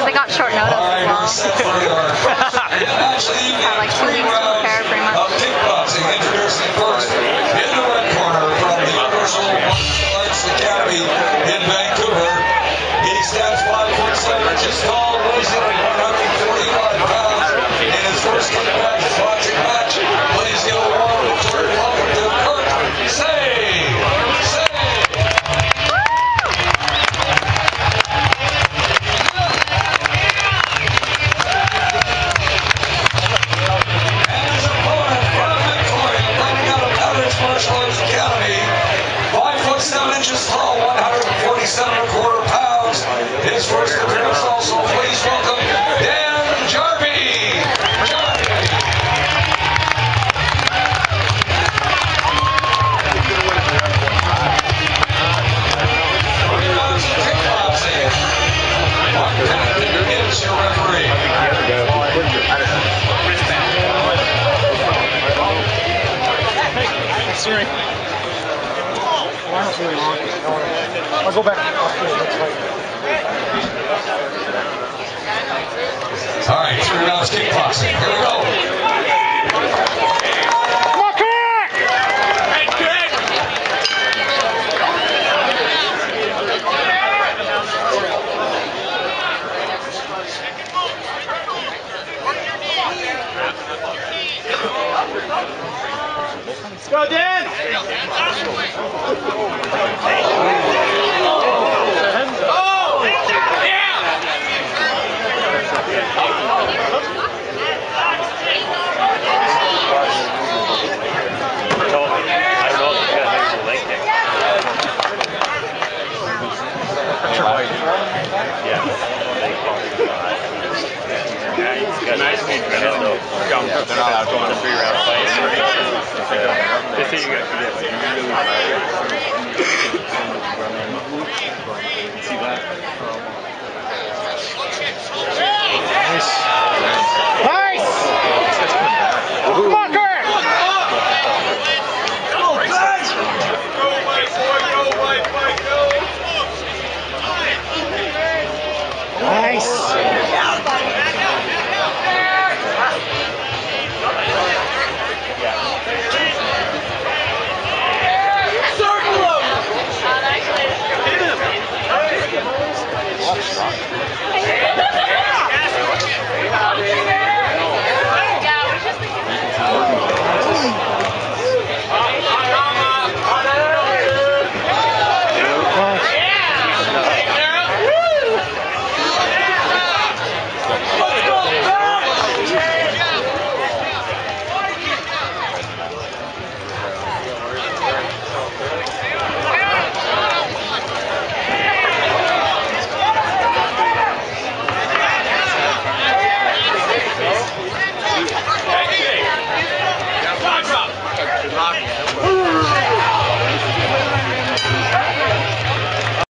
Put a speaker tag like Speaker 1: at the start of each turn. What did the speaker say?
Speaker 1: They got short notice as well. Had like 2 weeks to prepare pretty much.
Speaker 2: Kickboxing introducing first in the red corner from the Universal Martial Arts Academy in Vancouver. He stands 5'7" inches tall, weighs in at 145 pounds. In his first kickboxing boxing match, plays the award Victoria. Welcome to Kurt Say. Martial Arts Academy, 5'7" inches tall, 147¼ pounds. His first appearance also, please welcome Dan Jarvie. Kickboxing. Mark Pennington is your referee.
Speaker 3: Sorry. I'll go back.
Speaker 2: All right, 3 rounds kickboxing. Here we go.
Speaker 3: Let's go, Dan! Oh! Yeah!
Speaker 4: He's got nice feet, but they're not allowed to go on a 3-round fight. They say you got to get like really